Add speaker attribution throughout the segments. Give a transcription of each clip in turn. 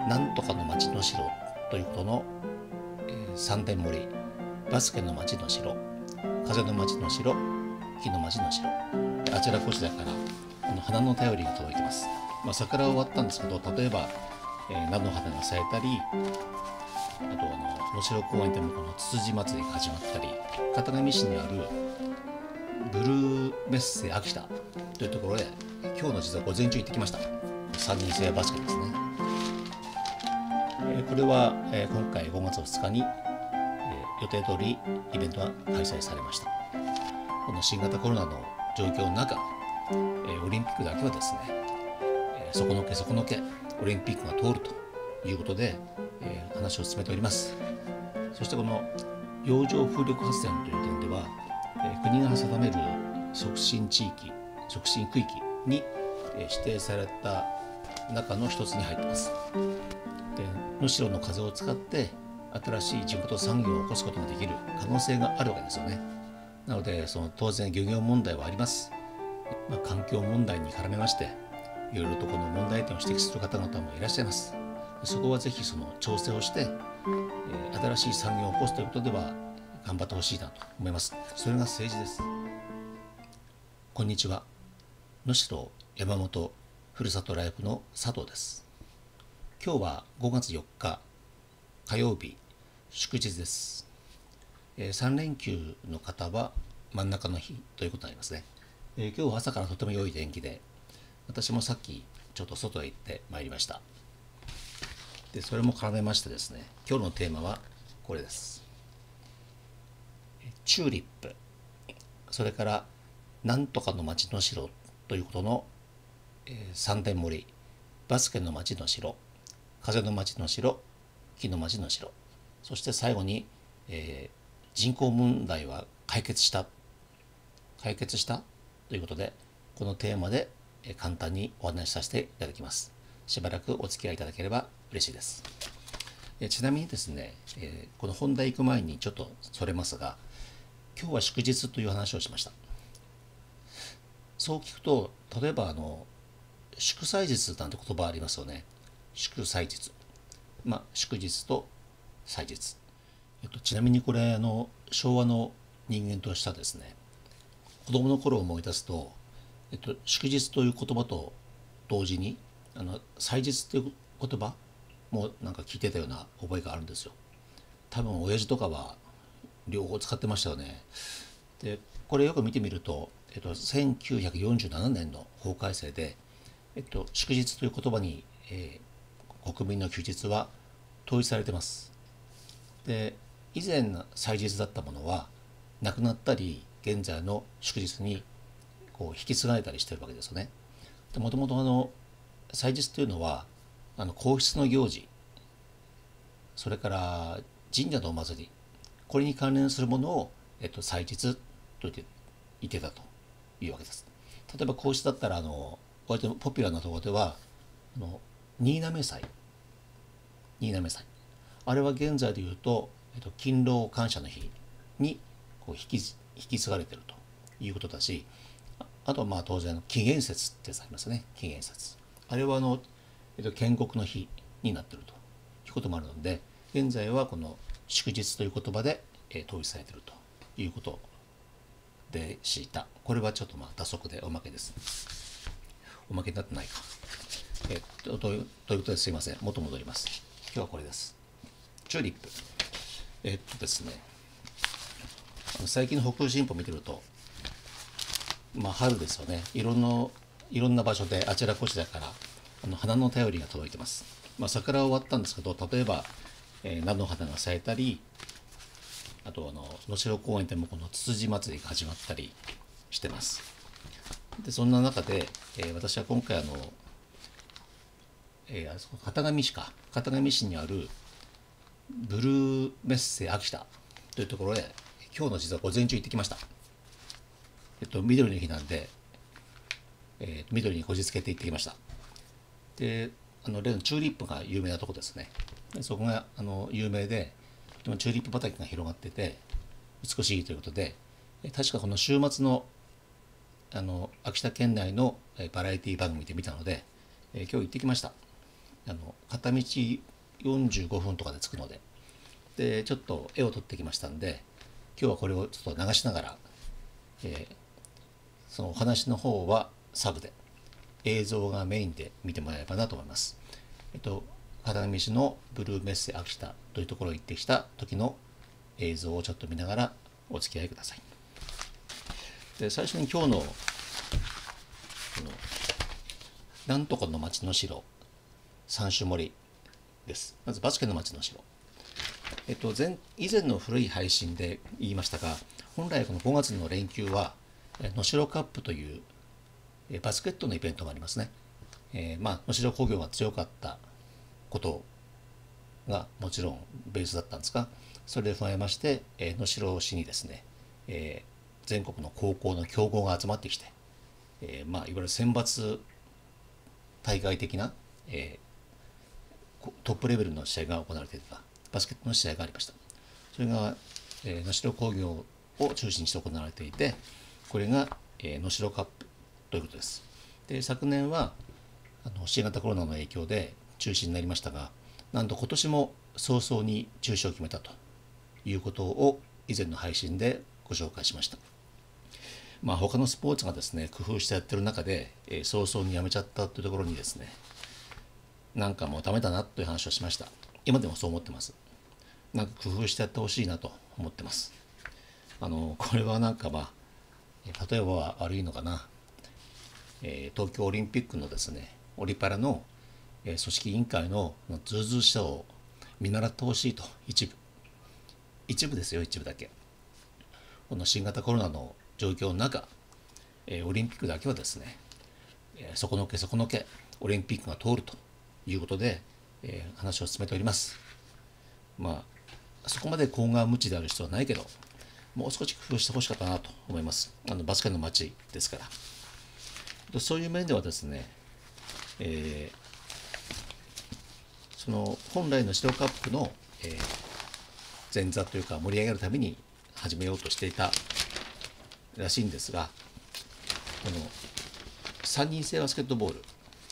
Speaker 1: なんとかの町の城ということの、三点盛り、バスケの町の城、風の町の城、木の町の城、あちらこちらから花の便りが届いてます。桜は終わったんですけど、例えば、菜の花が咲いたり、あと能代公園でもこのつつじ祭りが始まったり、片上市にあるブルーメッセ秋田というところへ今日の実は午前中行ってきました。3人制バスケですね。これは今回5月2日に予定通りイベントが開催されました。この新型コロナの状況の中、オリンピックだけはですね、そこのけオリンピックが通るということで、話を進めております。そしてこの洋上風力発電という点では、国が定める促進地域、促進区域に指定された中の一つに入っています。で、能代の風を使って新しい地元産業を起こすことができる可能性があるわけですよね。なので当然漁業問題はあります。環境問題に絡めましていろいろとこの問題点を指摘する方々もいらっしゃいます。そこはぜひその調整をして、新しい産業を起こすということでは頑張ってほしいなと思います。それが政治です。こんにちは。能代山本ふるさとライフの佐藤です。今日は5月4日火曜日、祝日です。3連休の方は真ん中の日ということになりますね。今日は朝からとても良い天気で、私もさっきちょっと外へ行ってまいりました。で、それも絡めましてですね、今日のテーマはこれです。チューリップ、それからなんとかの町の城ということの、三点盛り、バスケの町の城、風の町の城、木の町の城、そして最後に、人口問題は解決したということで、このテーマで簡単にお話しさせていただきます。しばらくお付き合いいただければ嬉しいです。ちなみにですね、この本題行く前にちょっとそれますが、今日は祝日という話をしました。そう聞くと、例えば祝祭日なんて言葉ありますよね。祝祭日、祝日と祭日。ちなみにこれ昭和の人間としてはですね、子供の頃を思い出すと、祝日という言葉と同時に祭日という言葉もなんか聞いてたような覚えがあるんですよ。多分親父とかは両方使ってましたよね。で、これよく見てみると、1947年の法改正で、祝日という言葉に、国民の休日は統一されてます。で、以前祭日だったものはなくなったり、現在の祝日に引き継がれたりしてるわけですよね。もともと祭日というのは皇室の行事、それから神社のお祭り、これに関連するものを、祭日と言ってたというわけです。例えば皇室だったら割とポピュラーなところでは新嘗祭、あれは現在でいうと、勤労感謝の日に引き継がれているということだし、あとは当然紀元節ってありますね。紀元節、あれは建国の日になっているということもあるので、現在はこの祝日という言葉で統一されているということでした。これはちょっと打足でおまけです。おまけになってないか。ということですいません。元戻ります。今日はこれです。チューリップ。ですね、最近の北陸新報を見てると、春ですよね。いろんな場所であちらこちらから花の便りが届いてます。桜は終わったんですけど、例えば、菜の花が咲いたり、あと能代公園でもこのつつじ祭りが始まったりしてます。で、そんな中で、私は今回片上市にあるブルーメッセ秋田というところへ今日の実は午前中行ってきました。緑の日なんで、緑にこじつけて行ってきました。で、例のチューリップが有名なとこですね。で、そこが有名で、とてもチューリップ畑が広がってて美しいということで、確かこの週末の秋田県内のバラエティ番組で見たので、今日行ってきました。 片道45分とかで着くので、ちょっと絵を撮ってきましたんで、今日はこれをちょっと流しながら、そのお話の方はサブで、映像がメインで見てもらえればなと思います。片道のブルーメッセ秋田というところに行ってきた時の映像をちょっと見ながらお付き合いください。で、最初に今日のなんとかの町の城三種盛りです。まずバスケの町の城。以前の古い配信で言いましたが、本来この5月の連休は能代カップというバスケットのイベントがありますね。能代工業が強かったことがもちろんベースだったんですが、それで踏まえまして、能代市にですね、全国の高校の強豪が集まってきて、いわゆる選抜大会的な、トップレベルの試合が行われていたバスケットの試合がありました。それが、能代工業を中心にして行われていて、これが、能代カップということです。で、昨年は新型コロナの影響で中止になりましたが、なんと今年も早々に中止を決めたということを以前の配信でご紹介しました。他のスポーツがですね、工夫してやってる中で、早々にやめちゃったというところにですね、なんかもうダメだなという話をしました。今でもそう思ってます。なんか工夫してやってほしいなと思ってます。これはなんか例えば悪いのかな、東京オリンピックのですね、オリパラの組織委員会のずうずうしさを見習ってほしいと。一部ですよ、一部だけ。この新型コロナの状況の中、オリンピックだけはですね、底のけオリンピックが通るということで、話を進めております。そこまで厚顔無知である必要はないけど、もう少し工夫してほしかったなと思います。バスケの街ですから。そういう面ではですね、その本来の白カップの、前座というか盛り上げるために始めようとしていたらしいんですが、この3人制バスケットボール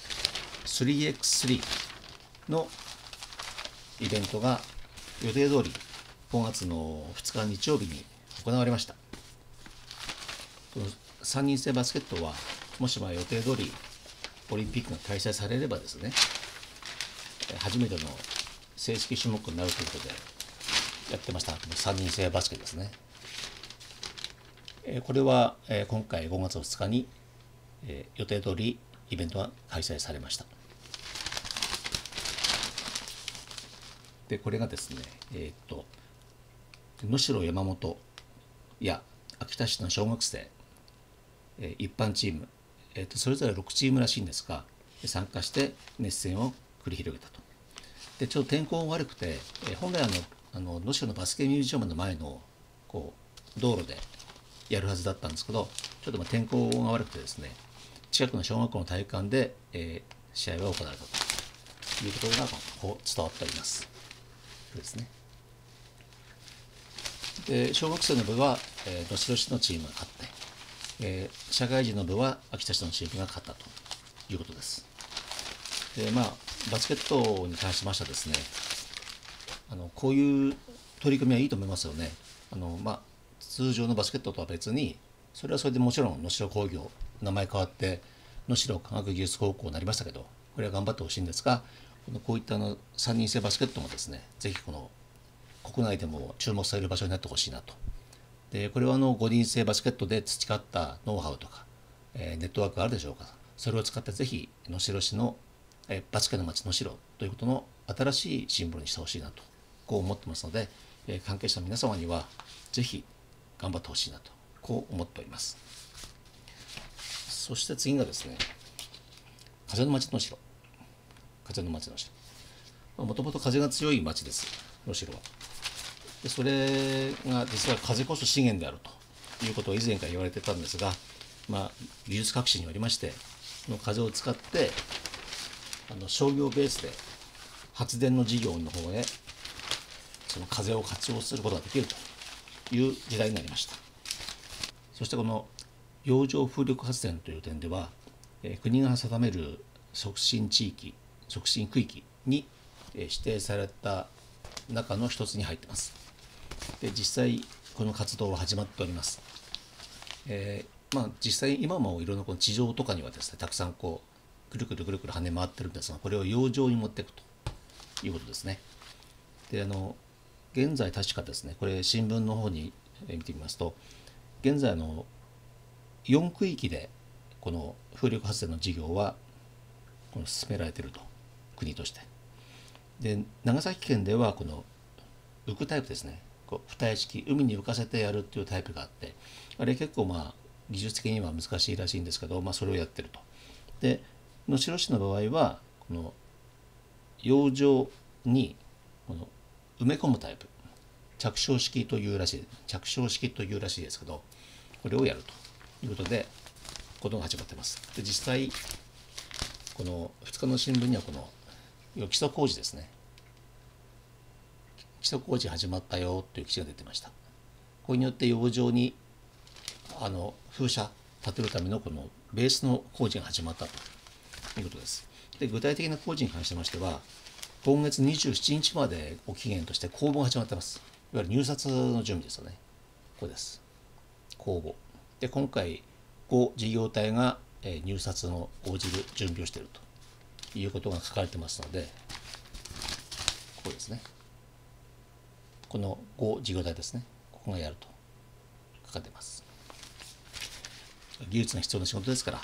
Speaker 1: 3x3 のイベントが予定通り5月の2日日曜日に行われました。この3人制バスケットはもし予定通りオリンピックが開催されればですね、初めての正式種目になるということでやってました3人制バスケですね。これは今回5月2日に予定通りイベントが開催されました。で、これがですね、能代山本や秋田市の小学生、一般チーム、それぞれ6チームらしいんですが、参加して熱戦を繰り広げたと。で、ちょっと天候が悪くて、本来能代のバスケミュージアムの前の道路でやるはずだったんですけど、ちょっと天候が悪くてですね、近くの小学校の体育館で、試合が行われたということが伝わっております。ですね。で、小学生の部は、能代市のチームが勝って、社会人の部は秋田市のチームが勝ったということです。で、バスケットに関しましてはですね、こういう取り組みはいいと思いますよね。通常のバスケットとは別に、それはそれでもちろん能代工業、名前変わって能代科学技術高校になりましたけど、これは頑張ってほしいんですが、こういった3人制バスケットもですね、ぜひこの国内でも注目される場所になってほしいなと。で、これは5人制バスケットで培ったノウハウとか、ネットワークがあるでしょうか。それを使ってぜひ能代市のバスケの街能代ということの新しいシンボルにしてほしいなと、こう思ってますので、関係者の皆様にはぜひ頑張ってほしいなと、こう思っております。そして次がですね、風の街能代。風の街能代。もともと風が強い町です、能代は。で、それが実は風こそ資源であるということを以前から言われてたんですが、技術革新によりまして、この風を使って商業ベースで発電の事業の方へその風を活用することができるという時代になりました。そしてこの洋上風力発電という点では、国が定める促進地域促進区域に指定された中の一つに入っています。で、実際この活動は始まっております。実際今もいろんなこの地上とかにはですね、たくさんこうくるくるくるくる跳ね回ってるんですが、これを洋上に持っていくということですね。で、現在確かですね、これ新聞の方に見てみますと、現在4区域でこの風力発電の事業はこの進められていると、国として。で、長崎県ではこの浮くタイプですね、こう浮体式、海に浮かせてやるっていうタイプがあって、あれ結構技術的には難しいらしいんですけど、それをやってると。で、能代市の場合はこの洋上にこの埋め込むタイプ、着床式というらしいですけど、これをやるということでことが始まっています。で、実際この2日の新聞にはこの基礎工事ですね、基礎工事始まったよという記事が出てました。これによって洋上に風車建てるためのこのベースの工事が始まったということです。で、具体的な工事に関しましては、今月27日までを期限として公募が始まっています。いわゆる入札の準備ですよね。これです。公募。で、今回5事業体が入札の応じる準備をしているということが書かれてますので、ここですね。この5事業体ですね。ここがやると書かれています。技術が必要な仕事ですから、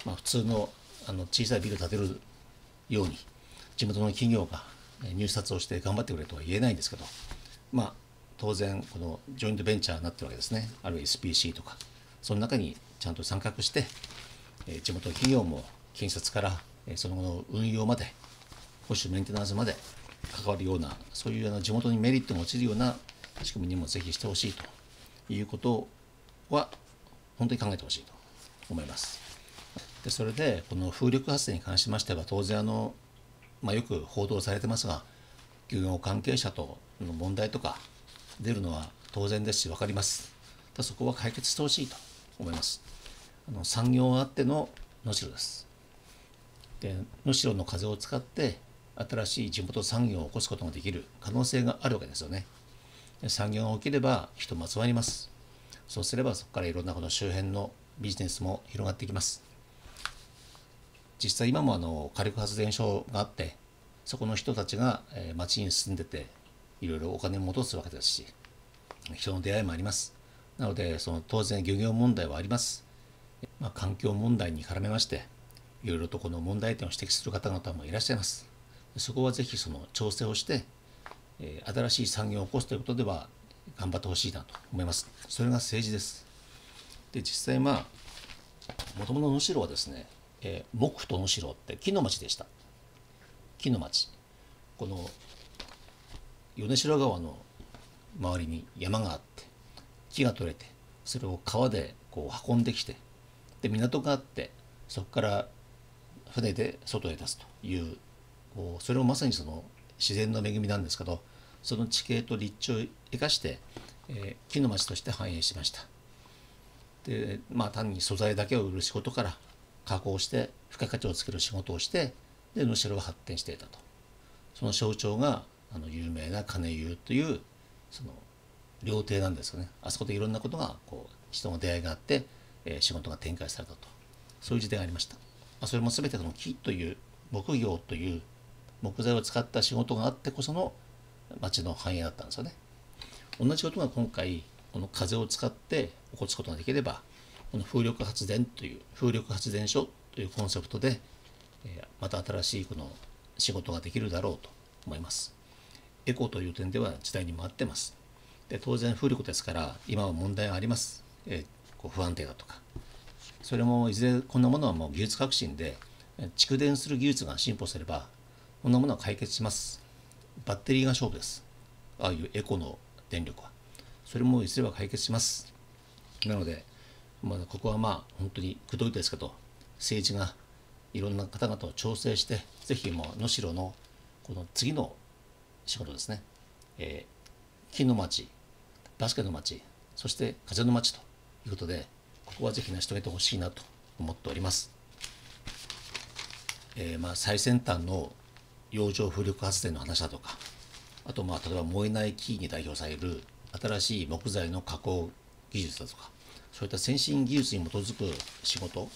Speaker 1: 普通の小さいビルを建てるように地元の企業が入札をして頑張ってくれとは言えないんですけど、当然このジョイントベンチャーになってるわけですね。あるいは SPC とか、その中にちゃんと参画して地元企業も建設からその後の運用まで保守メンテナンスまで関わるような、そういう地元にメリットが落ちるような仕組みにもぜひしてほしいということは本当に考えてほしいと思います。で、それでこの風力発電に関しましては当然よく報道されてますが、漁業関係者との問題とか出るのは当然ですし分かります。そこは解決してほしいと思います。産業あっての能代です。で、能代の風を使って新しい地元産業を起こすことができる可能性があるわけですよね。で、産業が起きれば人も集まります。そうすればそこからいろんなこの周辺のビジネスも広がっていきます。実際今も火力発電所があって、そこの人たちが町に住んでていろいろお金を戻すわけですし、人の出会いもあります。なので当然漁業問題はあります。環境問題に絡めましていろいろとこの問題点を指摘する方々もいらっしゃいます。そこはぜひ調整をして新しい産業を起こすということでは頑張ってほしいなと思います。それが政治です。で、実際もともと能代はですね、木と能代って木の町でした。木の町。この米代川の周りに山があって木が取れて、それを川でこう運んできて、で港があって、そこから船で外へ出すという、それをまさに自然の恵みなんですけど、その地形と立地を生かして、木の町として繁栄しました。で、単に素材だけを売る仕事から加工して付加価値をつける仕事をして、で能代が発展していたと。その象徴が有名な金湯という料亭なんですよね。あそこでいろんなことが人の出会いがあって、仕事が展開されたと、そういう時代がありました。それも全て木という木業という木材を使った仕事があってこその町の繁栄だったんですよね。同じことが今回この風を使って起こすことができれば、この風力発電所というコンセプトでまた新しいこの仕事ができるだろうと思います。エコという点では時代にも合ってます。で、当然風力ですから今は問題があります。不安定だとか、それもいずれこんなものはもう技術革新で蓄電する技術が進歩すればこんなものは解決します。バッテリーが勝負です。ああいうエコの電力はそれもいずれは解決します。なので、ここは本当にくどいですけど、政治がいろんな方々を調整して、ぜひ能代のこの次の仕事ですね、木の町、バスケの町、そして風の町ということで、ここはぜひ成し遂げてほしいなと思っております。 最先端の洋上風力発電の話だとか、あと例えば燃えない木に代表される新しい木材の加工技術だとか、そういった先進技術に基づく仕事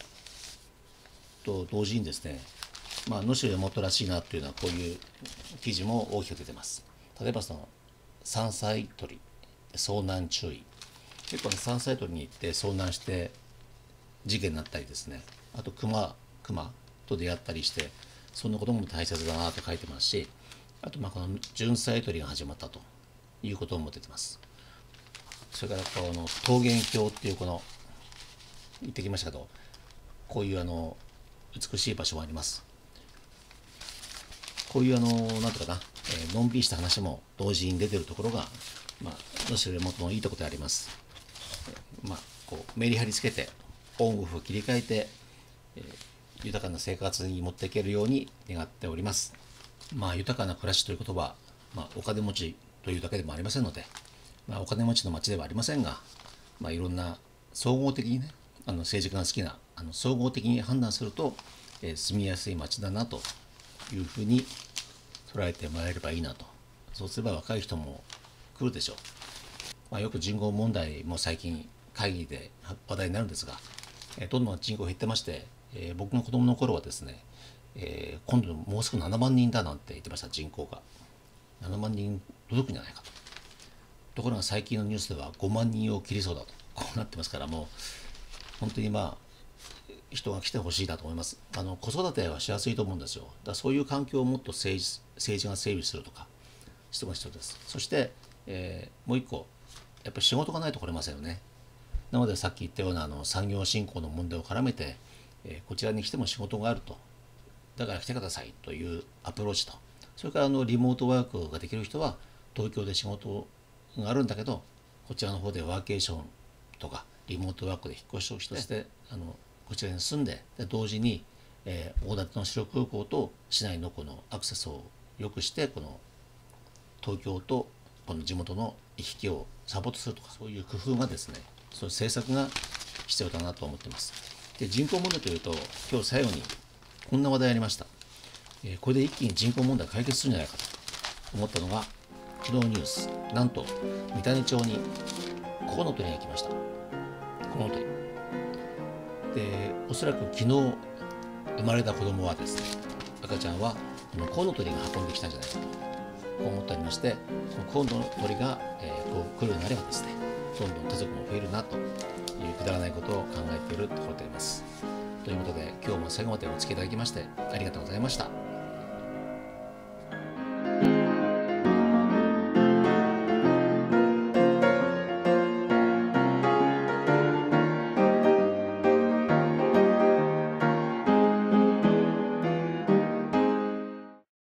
Speaker 1: と同時にですね、能代山本らしいなというのはこういう記事も大きく出てます。例えば山菜採り、遭難注意、結構山菜採りに行って遭難して事件になったりですね、あと熊と出会ったりして、そんなことも大切だなと書いてますし、あとこの純菜採りが始まったということも出てます。それからこの桃源郷っていう言ってきましたけど、こういう美しい場所もあります。こういうなんていうかな、のんびりした話も同時に出てるところが能代山のいいところであります。こうメリハリつけてオンオフを切り替えて、豊かな生活に持っていけるように願っております。豊かな暮らしということは、お金持ちというだけでもありませんので、お金持ちの町ではありませんが、いろんな総合的にね、政治家が好きな総合的に判断すると、住みやすい町だなというふうに捉えてもらえればいいなと。そうすれば若い人も来るでしょう。よく人口問題も最近会議で話題になるんですが、どんどん人口減ってまして、僕の子供の頃はですね、今度もうすぐ7万人だなんて言ってました。人口が7万人届くんじゃないかと。ところが最近のニュースでは5万人を切りそうだと、こうなってますから、もう本当に人が来てほしいなと思います。子育てはしやすいと思うんですよ。だからそういう環境をもっと政治が整備するとかしても必要です。そして、もう一個やっぱり仕事がないと来れませんよね。なのでさっき言ったような産業振興の問題を絡めて、こちらに来ても仕事があると、だから来てくださいというアプローチと、それからリモートワークができる人は東京で仕事があるんだけど、こちらの方でワーケーションとかリモートワークで引っ越しをしてこちらに住んで、同時に大館の主力空港と市内のこのアクセスを良くして、この東京とこの地元の行き来をサポートするとか、そういう工夫がですね、そういう政策が必要だなと思っています。で、人口問題というと、今日最後にこんな話題ありました。これで一気に人口問題解決するんじゃないかと思ったのが、昨日ニュース、なんと三種町にコウノトリが来ました。コウノトリで、おそらく昨日生まれた子供はですね、赤ちゃんはこのコウノトリが運んできたんじゃないかと、こう思っておりまして、コウノトリが、来るようになればですね、どんどん家族も増えるなというくだらないことを考えているところであります。ということで、今日も最後までお付き合いいただきましてありがとうございました。